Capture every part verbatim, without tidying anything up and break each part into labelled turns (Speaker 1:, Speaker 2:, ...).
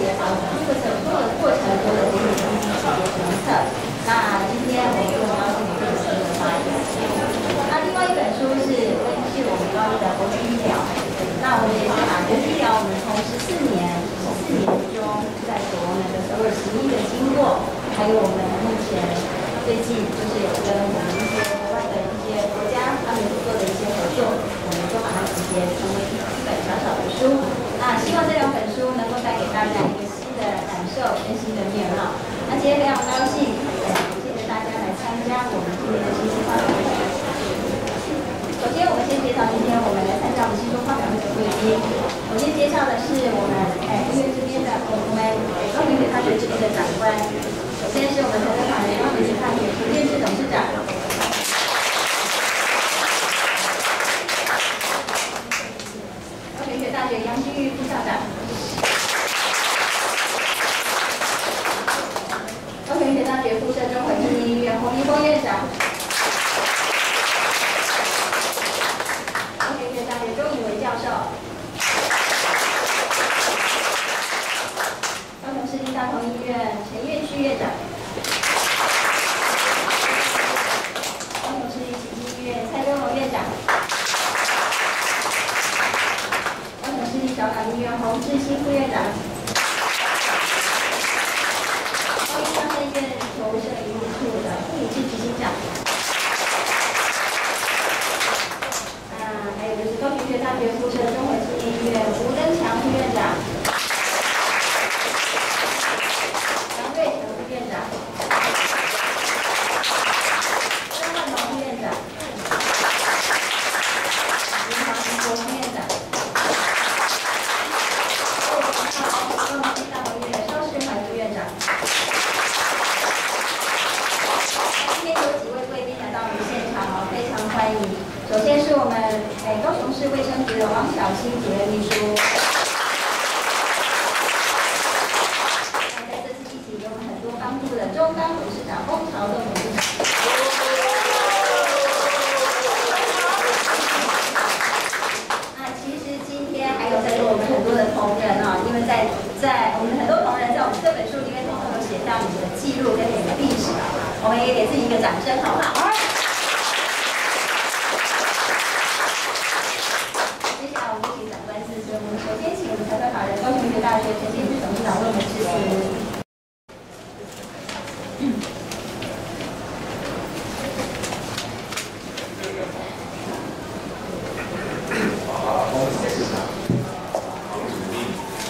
Speaker 1: 些啊手术的手术的过程中的这些经济细节评测。那今天我们就很高兴有这个机会发言。那另外一本书是是我们高一的国际医疗。那我们也是把国际医疗我们从十四年十四年中在所我们的所有实医的经过，还有我们目前最近就是有跟我们一些国外的一些国家他们做的一些合作，我们都把它集结成为一本小小的书。那希望这两本书能够带给大家一个新的感受跟新的面貌。那今天非常高兴，谢谢大家来参加我们今天的新书发表会。首先，我们先介绍今天我们来参加我们新书发表会的贵宾。我先介绍的是我们哎医院这边的我们高雄医学大学这边的长官。首先是我们陈德法人高雄医学大学陈建志董事长。高雄医学大学杨金玉副校长。高雄医学大学附设综合纪念医院洪一峰院长。周以为教授，高雄市立大同医院陈彦旭院长，高雄市立慈济医院蔡根宏院长，高雄市立小港医院洪志新副院长，高雄乡镇医院投射营务处的副理事执行长。高雄医学大学附设综合纪念医院吴登强副院长，杨瑞成副院长，张万龙副院长，林华民国副院长，高雄市大同医院邵世怀副院长。今天有几位贵宾来到我们现场哦，非常欢迎。首先是我们哎高雄市卫生局的王小新主任秘书，那在这次疫情给我们很多帮助的中钢董事长翁朝栋董事长。那其实今天还有在座我们很多的同仁啊，因为在在我们很多同仁在我们这本书里面统统有写到你们的记录跟你们的历史，我们也给自己一个掌声，好不好？首先，请我们台北法人高雄医学大学陈建志董事长为我们致辞。
Speaker 2: 好，洪董事长、黄主任，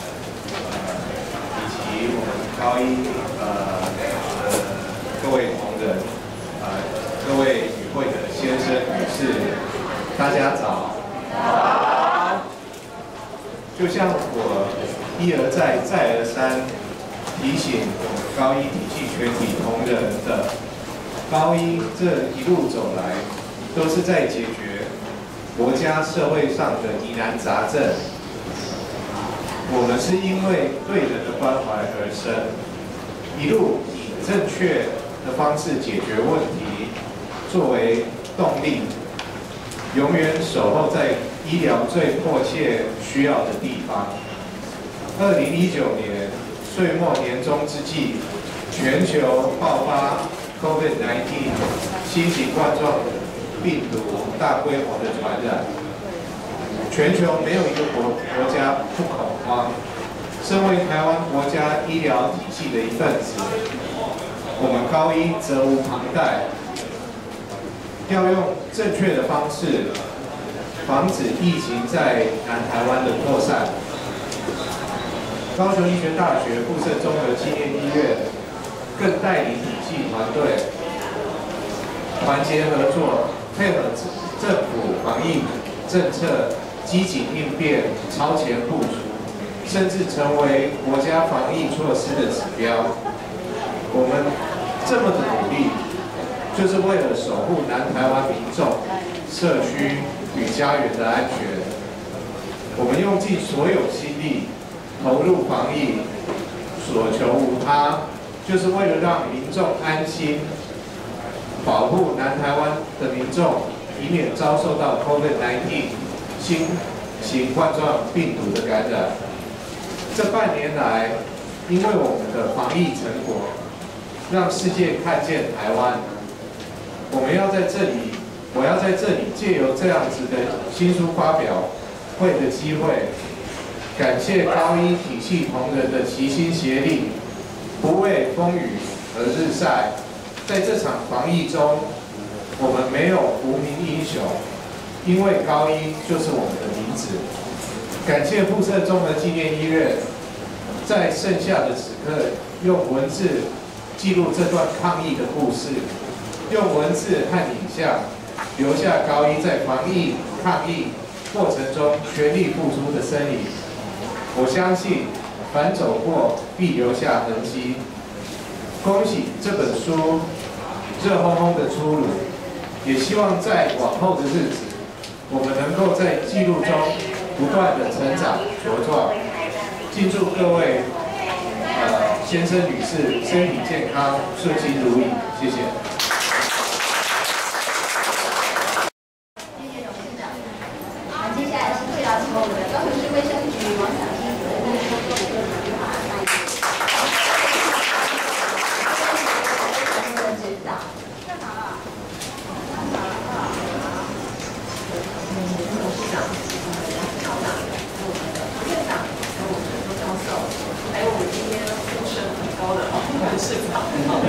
Speaker 2: 以及我们高一呃呃各位同仁，呃各位与会的先生女士，大家早。好。就像我一而再、再而三提醒我们高一体系全体同仁的，高一这一路走来，都是在解决国家社会上的疑难杂症。我们是因为对人的关怀而生，一路以正确的方式解决问题作为动力，永远守候在医疗最迫切需要的地方。二零一九年岁末年终之际，全球爆发 COVID 十九 新型冠状病毒大规模的传染，全球没有一个国国家不恐慌。身为台湾国家医疗体系的一份子，我们高一责无旁贷，要用正确的方式防止疫情在南台湾的扩散。高雄医学大学附设综合纪念医院更带领体系团队团结合作，配合政府防疫政策，积极应变，超前部署，甚至成为国家防疫措施的指标。我们这么的努力，就是为了守护南台湾民众、社区与家园的安全。我们用尽所有心力投入防疫，所求无他，就是为了让民众安心，保护南台湾的民众，以免遭受到 COVID 十九 新型冠状病毒的感染。这半年来， 因为我们的防疫成果，让世界看见台湾。我们要在这里，我要在这里借由这样子的新书发表会的机会，感谢高一体系同仁的齐心协力，不畏风雨而日晒。在这场防疫中，我们没有无名英雄，因为高一就是我们的名字。感谢附设综合纪念医院，在剩下的时刻，用文字记录这段抗疫的故事，用文字和影像留下高一在防疫抗疫过程中全力付出的身影。我相信，凡走过必留下痕迹。恭喜这本书热烘烘的出炉，也希望在往后的日子，我们能够在记录中不断的成长茁壮。敬祝各位呃先生女士身体健康、顺心如意，谢谢。
Speaker 1: 谢谢董事长。那接下来是会邀请我们的高雄市卫生局王小金责任说说这个计划那一个。指导。干嘛了？干嘛了？
Speaker 3: 董事长、校长、我们的副院长，还有我们的周教授，还有我们今天呼声很高的董事长。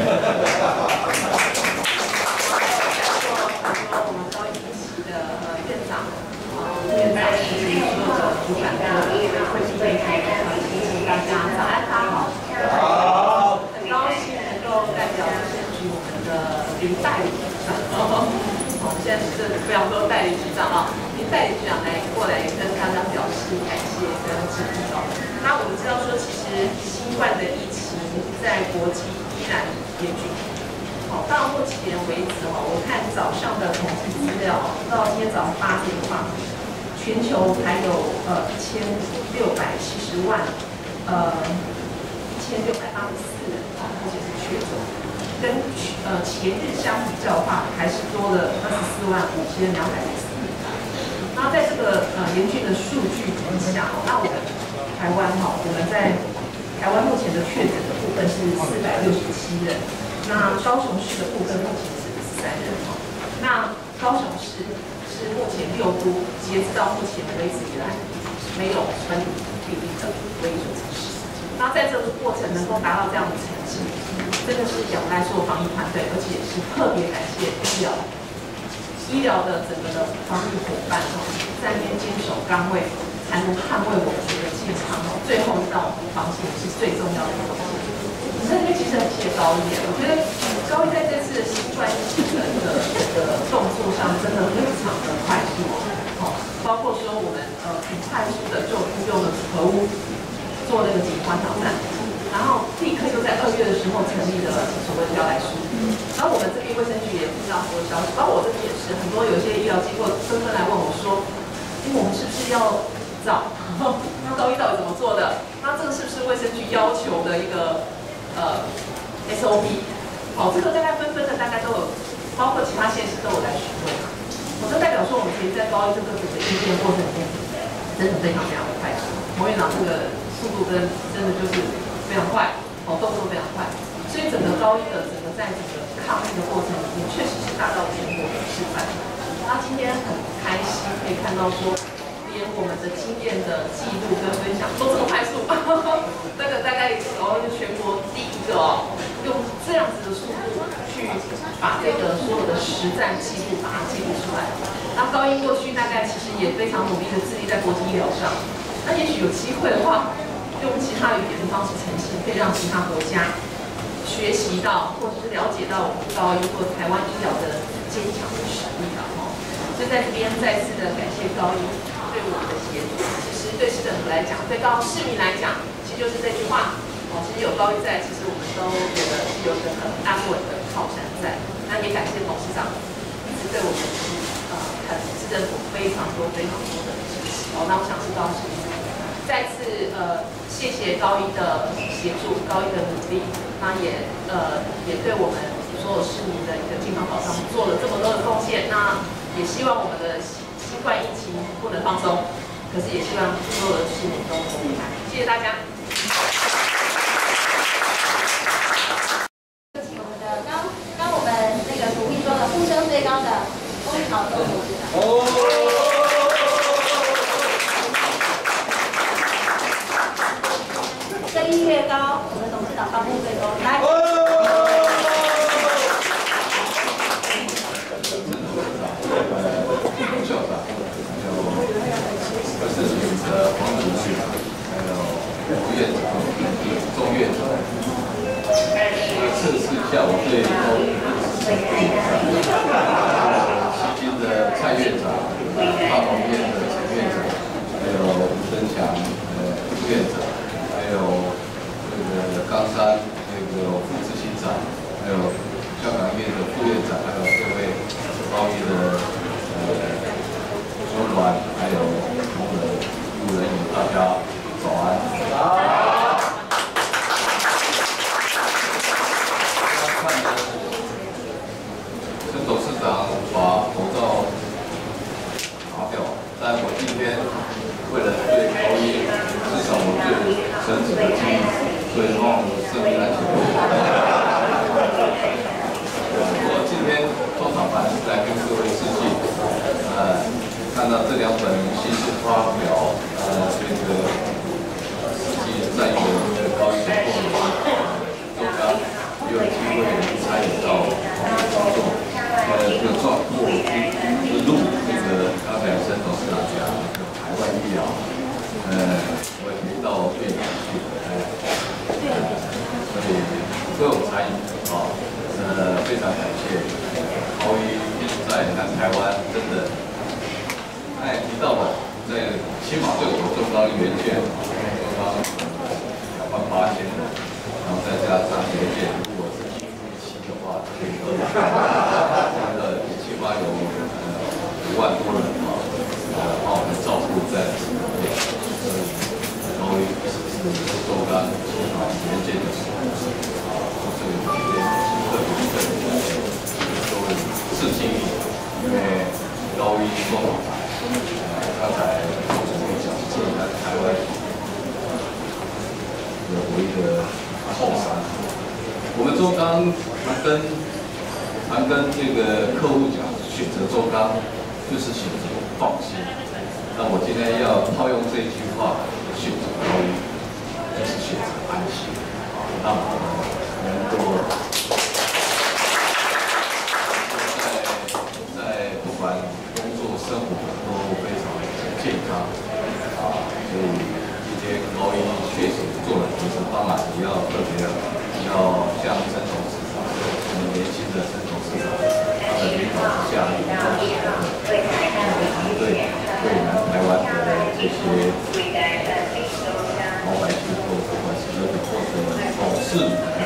Speaker 3: 我们高一期的呃院长，呃院长以及所有的主管的会议会开，呃，提醒大家早安，大家好。好。很高兴能够代表卫生局我们的林代理局长，哦，现在是非常多代理局长啊，林代理局长来过来跟大家表示感谢跟致意哦。那我们知道说，其实新冠的疫情在国际依然严峻。好，到目前为止哈，我看早上的统计资料，到今天早上八点的话，全球还有呃一千六百七十万，呃一千六百八十四人啊，目前是确诊，跟呃前日相比较的话，还是多了二十四万五千两百零四人。那在这个呃严峻的数据底下，那我们台湾哈，我们在台湾目前的确诊的部分是四百六十七人。那高雄市的部分目前是十三人哦。那高雄市是目前六都截止到目前为止以来没有本土病例的唯一所城市。那在这个过程能够达到这样的成绩，真的是仰赖所有防疫团队，而且是特别感谢医疗医疗的整个的防疫伙伴哦，在那边坚守岗位，才能捍卫我们的健康哦。最后一道防线是最重要的一个防线。所以其实很谢谢高一，我觉得高一在这次新冠疫情的一个这个动作上真的非常的快速，哦，包括说我们呃很快速的就用了核污做那个景观挑战，然后立刻就在二月的时候成立了所谓的标来书，然后我们这边卫生局也听到很多消息，包括我这边也是，很多有些医疗机构纷纷来问我说，因为我们是不是要找那高一到底怎么做的？那这个是不是卫生局要求的一个？呃 ，S O P， 哦，这个大概纷纷的，大家都有，包括其他县市都有来询问。我这代表说，我们其实在高一这个整个应变过程里面，真的非常非常的快速。洪院长这个速度跟真的就是非常快，哦，动作非常快。所以整个高一的整个在整个抗疫的过程里面，确实是达到全国的示范。那今天很开心可以看到说。连我们的经验的记录跟分享都这么快速，这个大概哦是全国第一个哦，用这样子的速度去把这个所有的实战记录把它记录出来。那高一过去大概其实也非常努力的致力在国际医疗上，那也许有机会的话，用其他语言的方式呈现，可以让其他国家学习到或者是了解到我们高一或台湾医疗的坚强的实力了哈。所以在这边再次的感谢高一。对我们的协助，其实对市政府来讲，对高市民来讲，其实就是这句话哦。其实有高一在，其实我们都觉得是有一个很安稳的靠山在。那也感谢董事长一直对我们呃很市政府非常多非常多的支持哦。那我想是高市民再次呃谢谢高一的协助，高一的努力，那也呃也对我们所有市民的一个健康保障做了这么多的贡献。那也希望我们的。新冠疫情不能放松，可是也希望所有的市民都平安。谢谢大家。
Speaker 1: 力越高，我们董事长颁布最高。来。
Speaker 4: 校长，还有二是选择黄主席，还有副院长、钟院长。测试一下我对高一西京的蔡院长、大同院的陈院长，还有吴登强呃副院长，还有这个冈山这个副执行长，还有香港院的副院长，还有各位高一的呃主管，还有同仁、路人乙，大家早安。好。董事长把口罩拿掉，但我今天为了对高一，至少我对绳子的记忆，所以望生命安全。我今天中场班来跟各位致敬，呃，看到这两本新书发表，呃，这个世纪战役的高一总共周刚也有机会参与到工作。呃，这个状过之路，这个刚才沈董事长讲这个海外医疗，呃，我也没到越南去，呃，所以都有参与啊，呃，非常感谢高一在南台湾真的，哎，提到了在起码对我中钢元件，中钢两万八千人，然后再加上元件，如果是一夫一妻的话，可以二万。起码有呃五万多人啊，呃，把我们照顾在里面，所以高一是周刚起码原件的时候啊，所以今天特别特别各位致敬，因为高一中网台，呃，刚才总总理讲，这在台湾的唯一的后山，我们周刚跟。常跟这个客户讲，选择周刚就是选择放心。那我今天要套用这句话，选择高一就是选择安心。啊，让我们能够在在不管工作生活都非常的健康。啊，所以今天高一确实做了提升，当然也要特别要向陈董事长，我们年轻的陈董事长，他的领导之下，以后的团队对南台湾的这些老百姓或不管是人或者董事，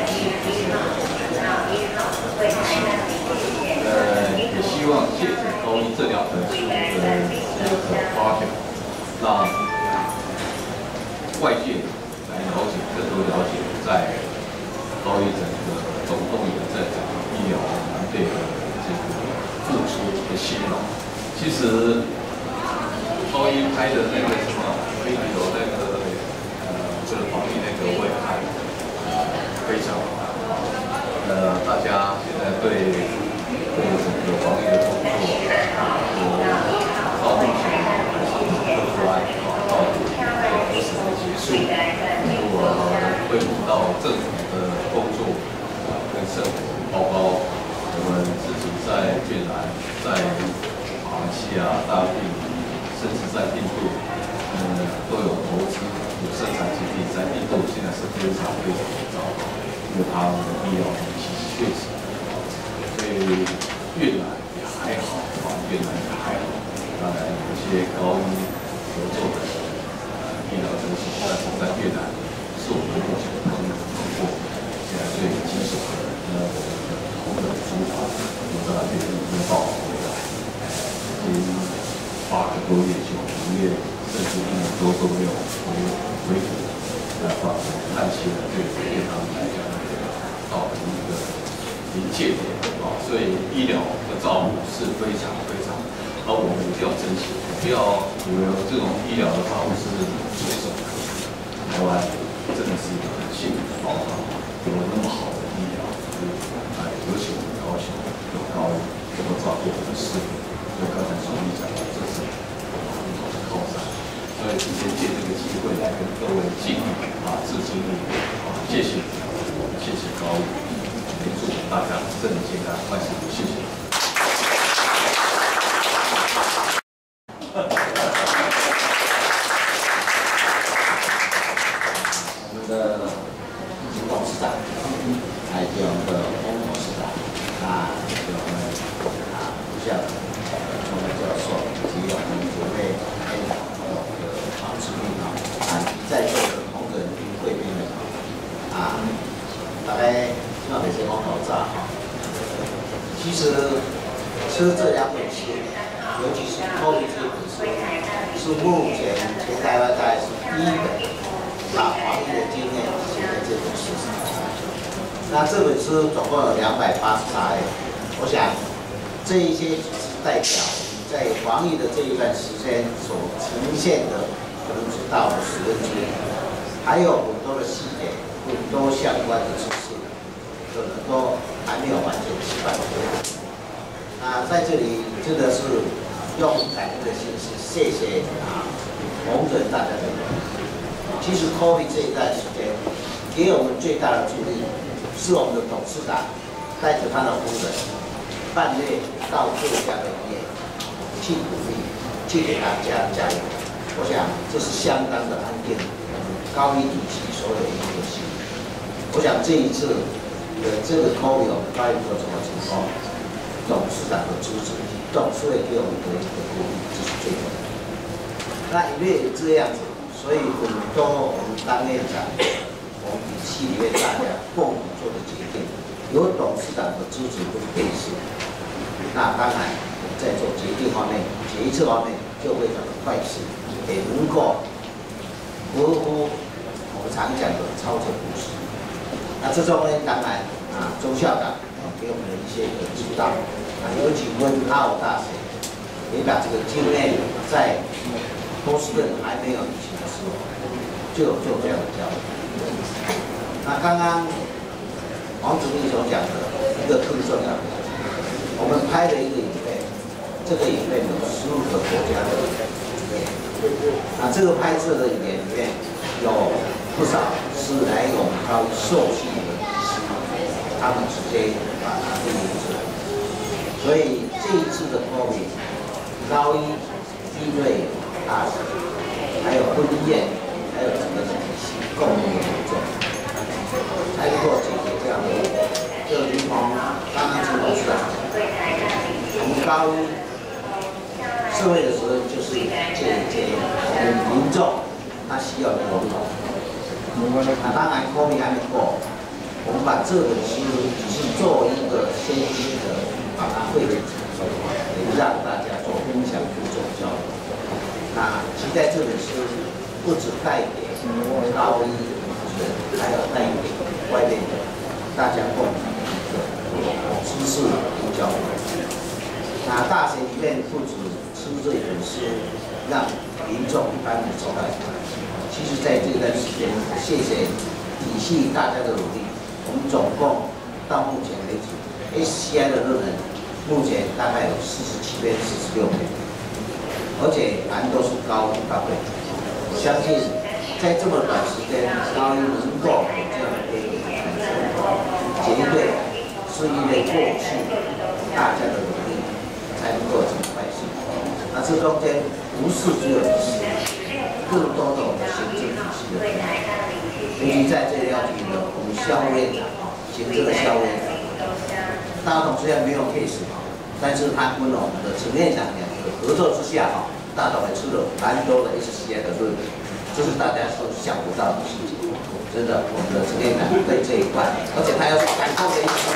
Speaker 4: 呃，也希望借着高一这两本书的这个发表，让外界来了解，更多了解在高一整个总动员在整个医疗团队的这个付出的辛劳。其实高一拍的那个什么飞流那个呃，这个防疫那个我也看，非常好。呃，大家现在对对整个防疫的工作，到目前还是很不安啊，到底何时能结束？如果恢复到正常的工作啊跟生活，包括我们自己在越南、在马来西亚、大陆，甚至在印度，嗯，都有投资、有生产基地。在印度现在是非常非常的糟糕，因为他们的医疗体系确实，所以越南也还好啊，越南也还好。当然有一些高医合作的呃医疗中心，但是在越南是我们目前通通过现在最棘手的，那我们的同仁主管有在那边已经报回来，已经八个多月、九个月，甚至一年多都没有回回复，那把看起来对对他们来讲，到了一个临界点啊，所以医疗的照顾是非常非常，而我们一定要珍惜，不要以为这种医疗的照顾是随手可得。台湾真的是一个很幸运的宝岛，有那么好的医疗，哎，尤其我们高雄有高医这么照顾我们师傅，就刚才总理讲的，这是我们的靠山。所以今天借这个机会来跟各位敬礼啊，致敬礼。 谢谢，谢谢高委，也祝大家身体健康，万事如意，谢谢。
Speaker 5: 我们的董事长，还有我们的翁董事长，啊，还有我们啊副校长、钟教授，以及我们几位领导还有我们的黄志明啊，啊，在座的同仁贵宾们啊，大概希望每些光头照哈。其实吃这两本书，尤其是《COVID》这本书，是目前全台湾大概是第一本把防疫的经验写在这本书上。那这本书总共有两百八十八页，我想这一些只是代表在防疫的这一段时间所呈现的可能是到十分之一，还有很多的细节、很多相关的知识，可能都还没有完全示范出来。那在这里真的是用感恩的心思，谢谢啊同仁大家的努力。其实 COVID 这一段时间给我们最大的助力，是我们的董事长带着他的夫人半夜到各家的店去鼓励，去给大家加油。我想这是相当的安定高一以及所有的一个心。我想这一次的这个 COVID 我们高一做怎么成功，董事长的支持，董事会给我们的一个鼓励，这是最重要的。那因为这样子，所以很多我们当院长，我们系里面大家共同做的决定，有董事长的支持跟配合，那当然我们在做决定方面、决策方面就非常的快速，也能够合乎我们常讲的超前部署。那这中间当然啊，周校长给我们的一些的指导，啊，尤其温澳大学也把这个经验在波士顿还没有疫情的时候，就有做这样的教育。那刚刚王主任所讲的一个更重要的，我们拍了一个影片，这个影片有十五个国家的影片。那这个拍摄的影片里面有不少是来我们高一受训的医师，他们直接把它录音出来。所以这一次的 COVID， 高一因为大学，还有分医院，还有整个体系共同的合作，才能够解决这样的问题。就如同刚刚陈董事长讲，我们高一社会的责任就是解决我们民众他需要的沟通。那当然 COVID 还没过，我们把这本书只是作为一个先进的把它汇整成书，也让大家做分享、做交流。那期待这本书不只带给高一的同学，还要带给外面的大家共同的知识跟交流。那大学里面不只出这本书，让民众一般的走来。其实在这段时间，谢谢体系大家的努力，我们总共到目前为止 ，S C I 的论文目前大概有四十七篇、四十六篇。而且难都是高一高倍，我相信在这么短时间，高一能够有这样的一个产生，绝对是因为过去大家的努力才能够这么快速。那这中间不是只有医师，更多的我们行政体系的人，尤其在这里要提的我们校务院长啊，行政的校务院长，大同虽然没有 case 啊，但是他跟我们的陈院长两个合作之下哈。大同也出了蛮多的 S C I 的论文，这是大家所想不到的事情。真的，我们的陈院长对这一块，而且他要是感动的意思。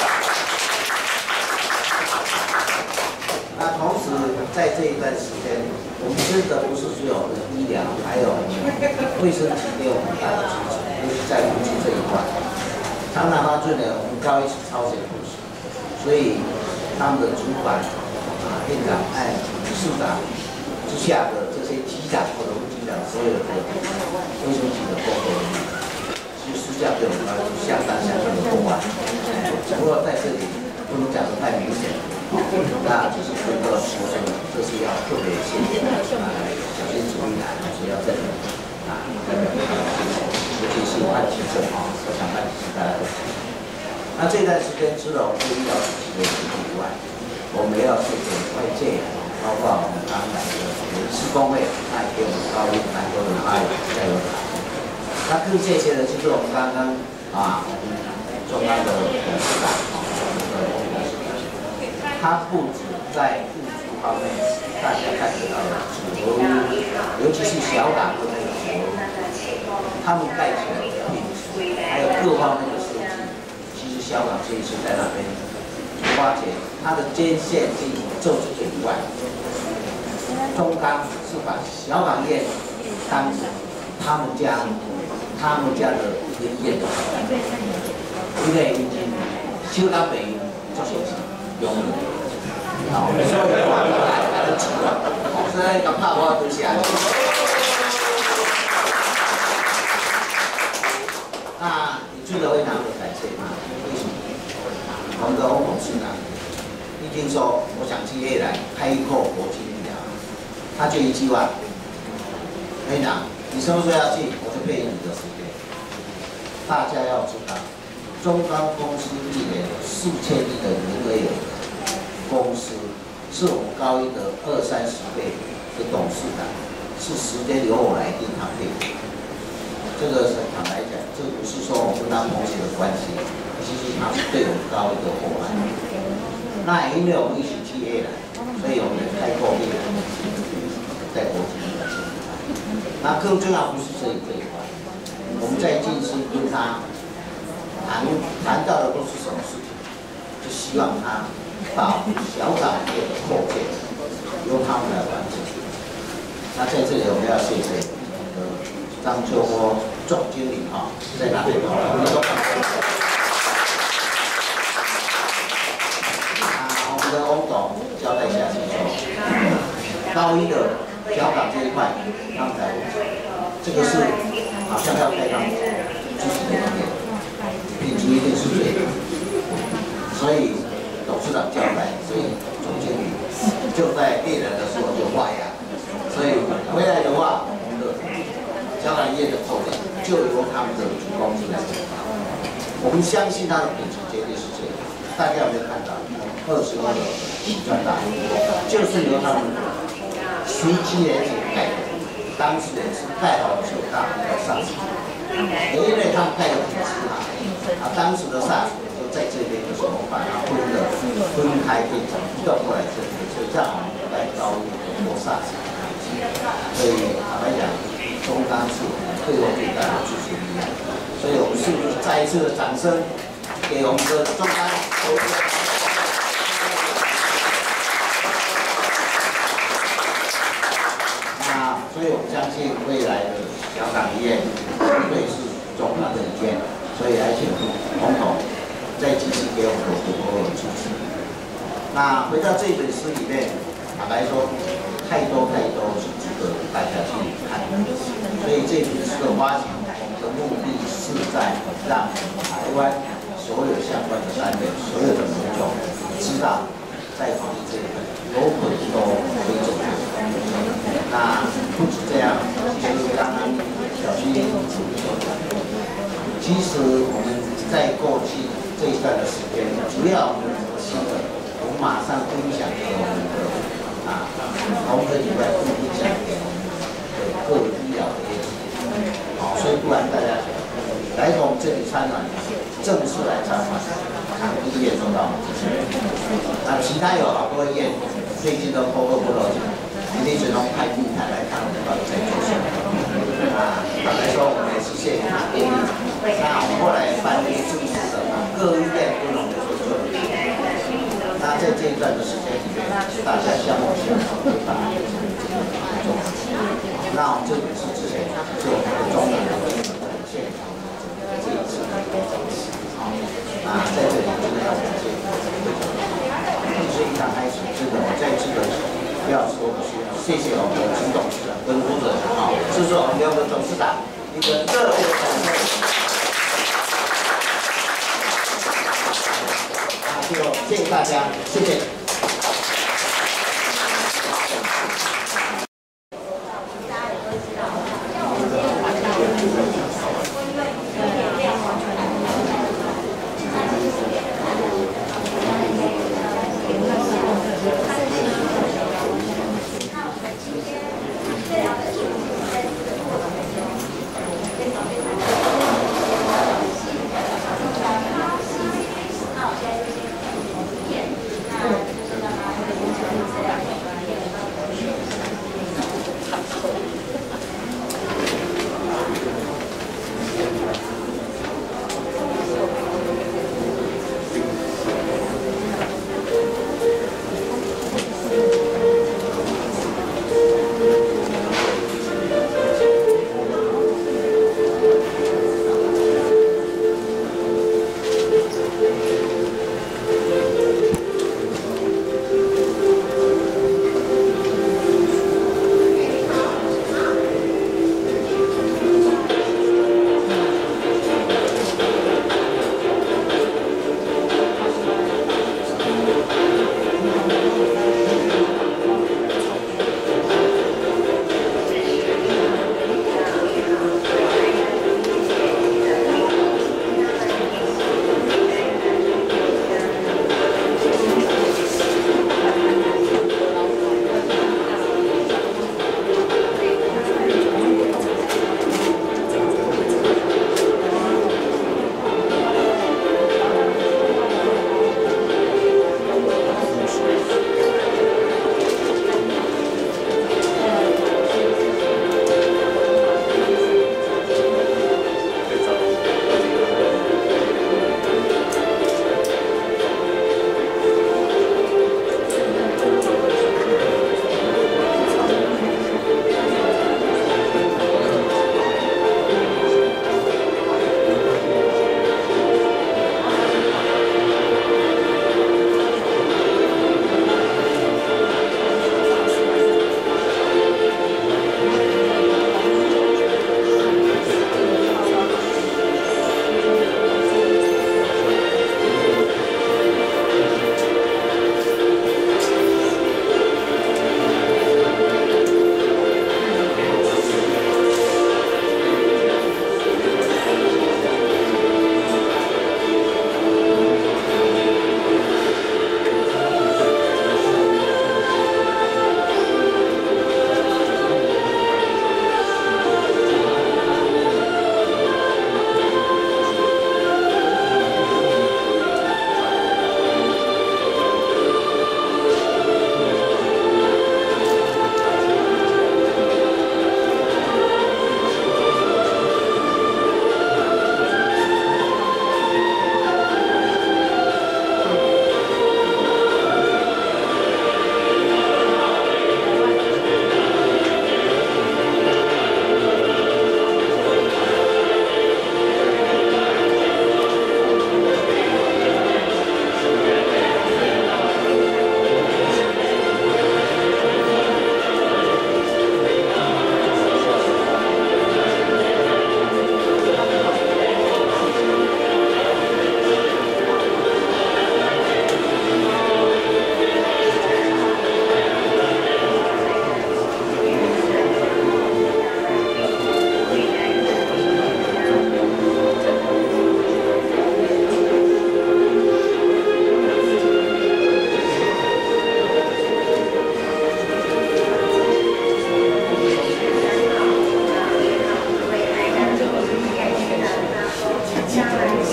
Speaker 5: 那同时在这一段时间，我们真的不是只有医疗，还有卫生局给我们大的支持，尤其在武器这一块。常常发现呢，我们高一是超前部署，所以他们的主管啊、院长、哎、理事长。之下的这些局长或者副局长，所有的卫生局的工作人员，其实私下对我们来说相当相当的厚爱。不过在这里不能讲得太明显，那就是跟各位说声，这是要特别谢谢啊，小心注意啊，所以要这里啊，代表非常谢谢。 尤其是换急诊啊，我想换急诊大家都知道。那这段时间除了我们医疗体系的协助以外，我们要谢谢外界，包括我们刚来的施工会，那也给我们高一蛮多的爱加油打气。那更谢谢的就是我们刚刚啊，中央的董事长啊，我们的翁董事长，他不止在物资方面，大家看得到的主流，尤其是小港的那个主流，他们盖起来的品质，还有各方面的设计，其实小港这一次在那边花钱，它的接线进行做出去以外，中钢是把小港医院当成他们家他们家的一个医院，因为小港北医就是用的，好，所以我们来来得及了，所以咁拍我对下。那你做的非常的感谢他，为什么？我们的翁董事长一听说我想去越南开阔国际医疗，他就一句话，院长，你什么时候要去，我就配合你的时间。大家要知道，中钢公司一年四千亿的营业额公司，是我们高一的二三十倍的董事长，是时间由我来定他配合。这个是坦白讲，这不是说我跟他同学的关系，其实他是对我们高一的伙伴。那因为我们一起去越南，所以我们开阔越南在国际的前台。那更重要不是这一这一块，我们在近期跟他谈谈到的都是什么事情？就希望他把小港业的扩建由他们来完成。那在这里我们要谢谢我们的张秋波总经理哈，在哪里？我们都感谢。啊，我们的翁董交代下去说，高一的小港这一块，刚才这个是好像要开放自己的店，品质一定是最好。所以董事长交代，所以总经理就在越南的时候就发芽，所以回来的话，我们的小港业的后面就由他们的主公司来承担。我们相信它的品质绝对是最好。大家有没有看到二十二的洗砖大楼，就是由他们十七年前盖的，当时也是盖好九大要上市，也因为他们盖的品质好，啊，当时的上市就在这边的时候把它分的分开变成调过来这边，所以这样我们来高一的做上市。所以坦白讲，中钢是我们背后最大的支持力量，所以我们是不是再一次的掌声给我们的中钢？那所以我们相信未来的小港医院绝对是中钢的一间，所以来请洪总再继续给我们的多多支持。那回到这本书里面，坦白说，太多太多是值得大家去看的。所以这本书的发行，我们的目的是在让台湾所有相关的单位、所有的民众知道，在防疫这一块有很多可以走的。那不止这样，其实刚刚小徐主任说的，其实我们在过去这一段的时间，只要我们有新的，我们马上分享给我们的啊，同个礼拜分享给我们的各医疗的业绩。好，所以不然大家来到我们这里参观，正式来参观，长庚医院做到我们这些。那其他有好多医院最近都透过不了解，一定只能开平台来看我们到底在做什么。啊，坦白说，我们也是谢谢他给力。那我们后来办了一个正式的各医院不同的合作。那在这一段的时间里面，大家相互相成，对吧？这个合作。那我们这本书之前是我们的中南的现场这一次的好，啊，在这里真的要感谢会长。所以刚开始，这个我再次的要说的是，谢谢我们的陈董事长跟郭者好，这是我们的董事长一个热烈的掌声。那就谢谢大家，谢谢。
Speaker 1: 大家也都知道，像我们今天晚上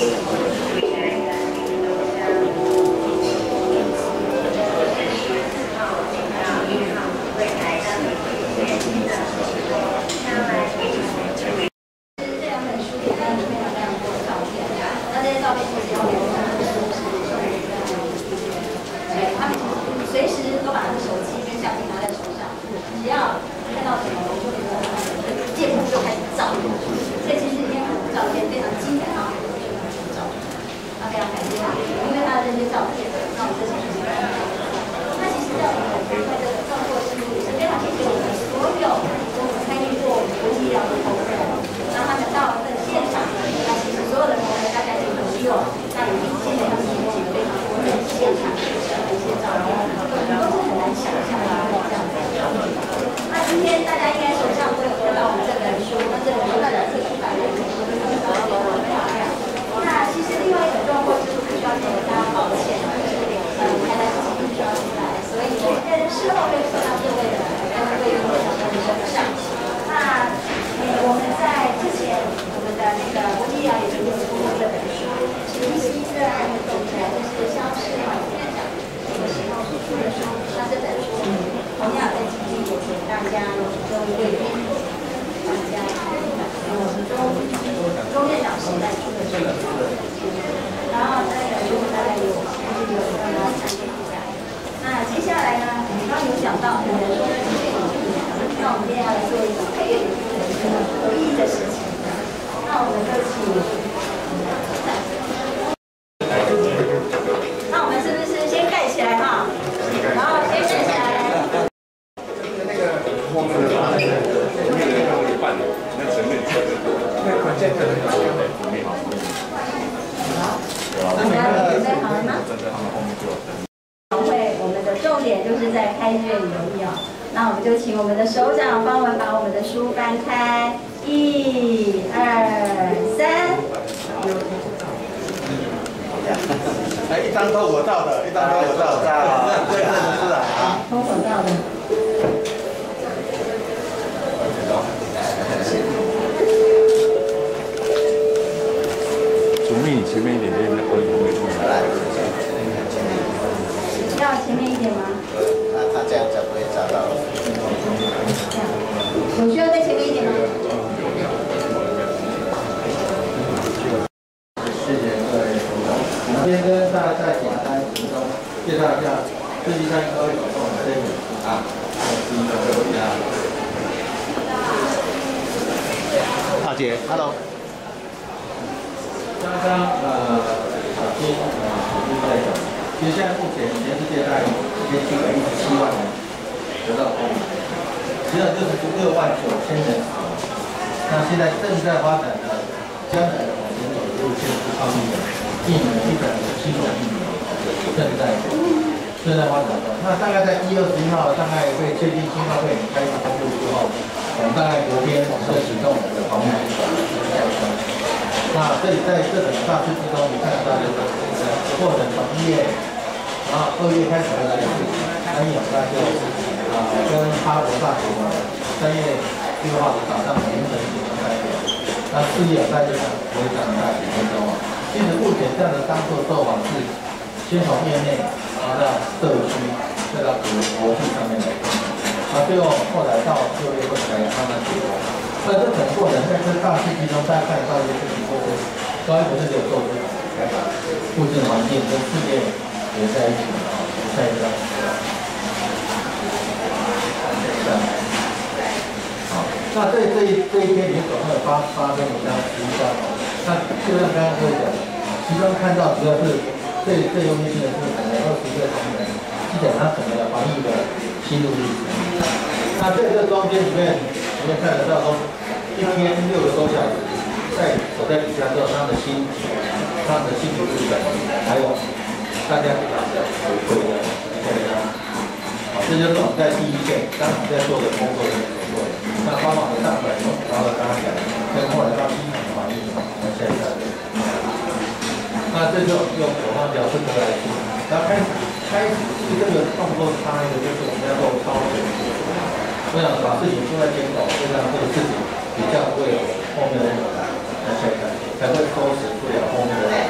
Speaker 5: 才会收拾不了后面的。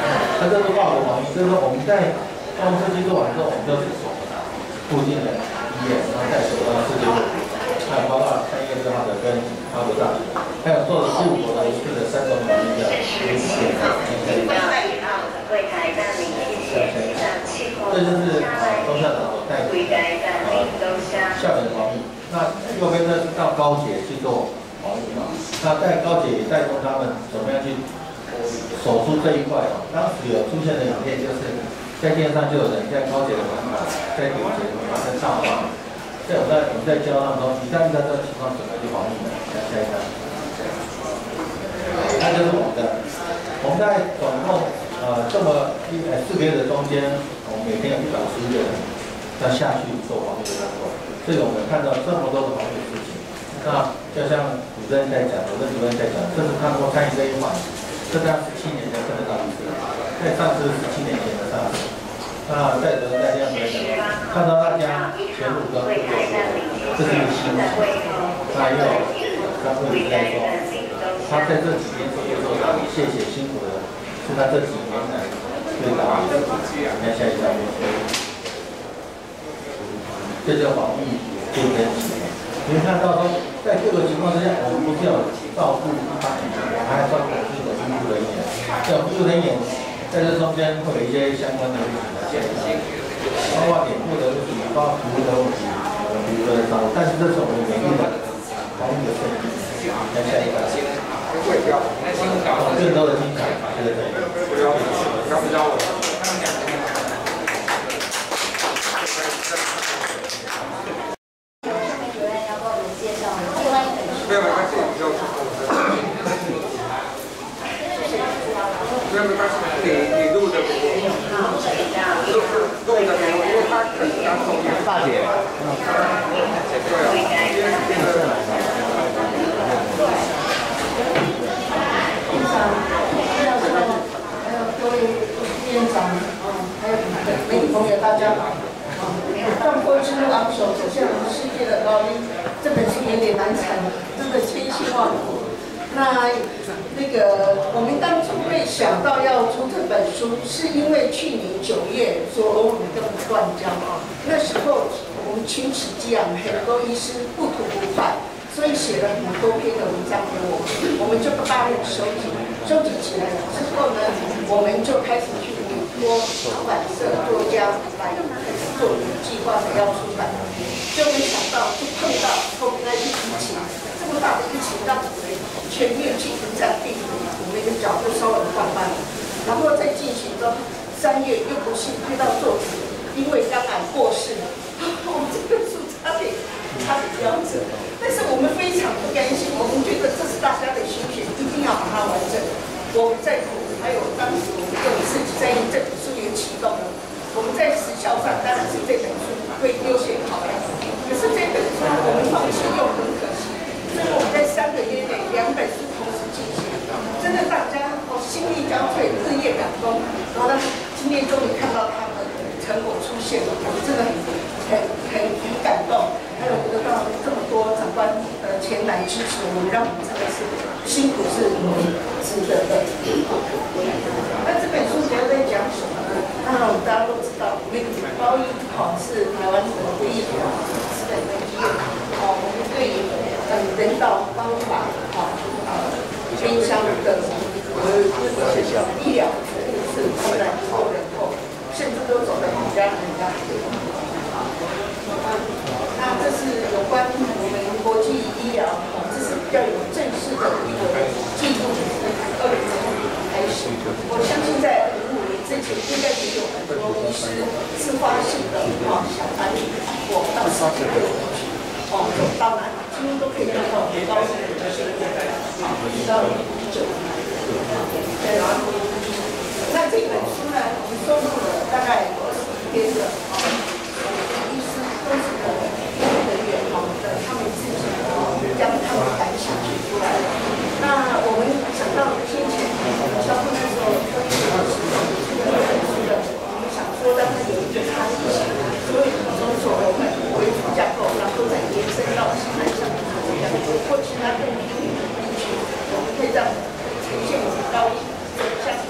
Speaker 6: 就是说我们在公司机做完之后，我们就走附近的医院，然后再走到世界卫生，还有包括三月六号的跟哈佛大学，还有做了十五国的一次的三种语言的一次检查，
Speaker 7: 柜台办理谢谢。
Speaker 6: 这就是呃中校长所带领的呃校园防疫。那右边呢是到高捷去做防疫嘛？那在高捷也带动他们怎么样去守住这一块哦。当时有出现的影片，就是在电视上就有人在高捷的门口，在顶捷的门口在上访。在我在我们在教他们说，你在遇到这个情况怎么去防疫呢？来下一张，那就是我们的。我们在总共呃这么一呃四个月的中间，我们每天有一百五十个人要下去做防疫的工作，所以我们看到这么多的防疫的事情。那就像主任在讲，我的主任在讲，这是他们参与这一环，这大概十七年才看得到一次，在上次十七年前的上次。那再者在这样来讲，看到大家全部都这是一个新闻。那也有张会在说，他在这几年做做到，谢谢辛苦的，是他这几年来最大的一次。看下一张，这叫防疫竞争期。你看到说，在各个情况之下，我们不是要照顾一般人，还要照顾这个医护人员。这医护人员在这中间会有一些相关的问题的现象，包括脸部的问题，包括皮肤的问题，皮肤的伤。但是这是我们每一个防疫的胜利。看下一个，更多的精彩，对对对。
Speaker 8: 没有没关系，你就没有没关系，你你录的给我，录录的给我，因为他很刚从
Speaker 6: 大姐，
Speaker 8: 对啊，因为这个。
Speaker 9: 院长、教授，还有各位院长，嗯，还有媒体朋友，大家好。让播出昂首走向世界的高音，这本书有点难产，真的千辛万苦。那那个我们当初会想到要出这本书，是因为去年九月左龙雨跟断交啊，那时候我们群起激昂，很多医师不吐不快，所以写了很多篇的文章给我们，我们就大量收集，收集起来之后呢，我们就开始去委托出版社作家来做计划的要出版，就没想到就碰到后面那些疫情，这么大的疫情让我们全面去迎战病毒，我们的脚就稍微放慢了，然后在进行中，三月又不幸遇到作者因为肝癌过世，我们这本书差点差点夭折，但是我们非常不甘心，我们觉得这是大家的心血，一定要把它完整。我们在还有当时我们有自己在这本书也启动了。我们在时效上当然是这本书会优先考量，可是这本书我们放弃又很可惜，所以我们在三个月内两本书同时进行，真的大家哦心力交瘁，日夜赶工，然后呢今天终于看到他们成果出现了，我们真的很很很很感动，还有得到这么多长官呃前来支持我们，让我们真的是辛苦是值得的。那这本书主要在讲什么呢？那我们大家都知道，那个高一考是台湾的唯一的私人的医院，哦，我们对于呃人道方法，哦，呃偏乡的呃医疗服务是自然后人后，甚至都走得比较人家。那这是有关我们国际医疗，哦，这是比较有正式的一个记录，二零零五年开始，我相信在零五年之前应该也有很多医师自发性的哦想把你我到世界各地去，哦走到哪里几乎都可以看到高龄的生活，啊，到医者对啊。那这本书呢，我们收录了大概二十篇的啊，医师都是的医护人员哦的他们自己哦将他们的感想写出来。那我们想到先前小布那时候跟老师这个本书的，我们想说让它有一个差异性，所以从所罗门为主架构，然后再延伸到西南向的这样，或其他更领域的地区，我们可以让呈现高走向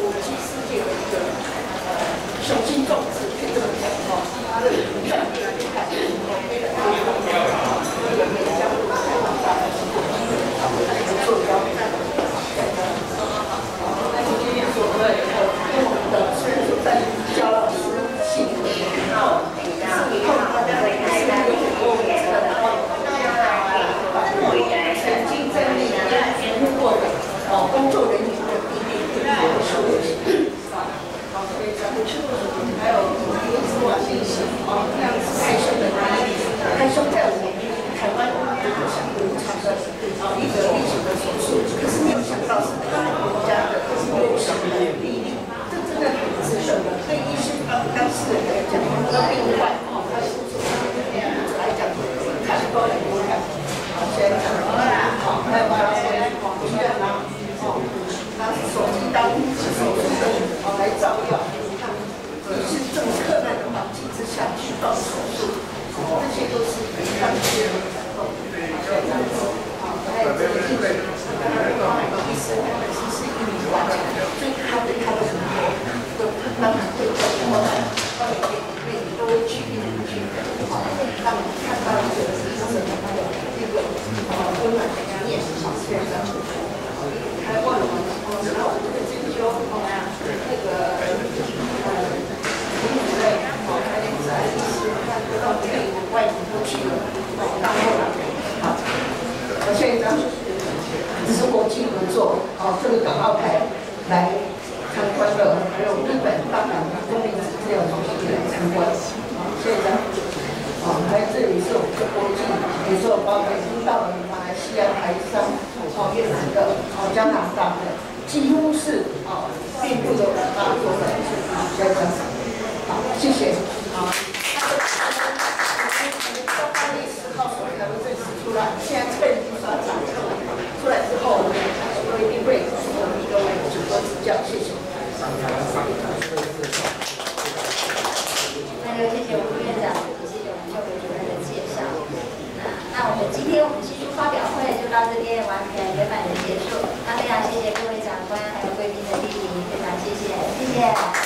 Speaker 9: 当事人来讲，那另外哦，他诉讼来讲，看多很多看，好，现在讲好，还有把它医院拿哦，拿手机当手术的哦来照药，看是这么困难的环境之下去做手术，这些都是当些哦，好，还有这个医生，医生其实是一米八几，所以他对他的很多都当然会很多的，到里面里面都会去进去，好，让看到这个他们他的这个呃温暖的经验，好，现在还问了我，然后这个针灸哦，那个呃，主任哦，还有在医师看得到这个外国都去了，哦，然后好，我现在只是国际合作，哦，这个港澳台来参观的，还有日本、大阪、中立这样东西来参观，啊，现在啊，还有这里是我们的国际，比如说包括已经到了马来西亚、台商、哦越南的、哦加拿大的，几乎是哦遍布了大多的啊在香港，好，谢谢，好。出来，现在这已经算长出来，出来之后，我一定会我们一个主播指教，谢谢。
Speaker 1: 那就谢谢吴院长，谢谢我们教委主任的介绍。那我们今天我们新书发表会就到这边完全圆满的结束。那非常谢谢各位长官还有贵宾的莅临，非常谢谢，谢谢。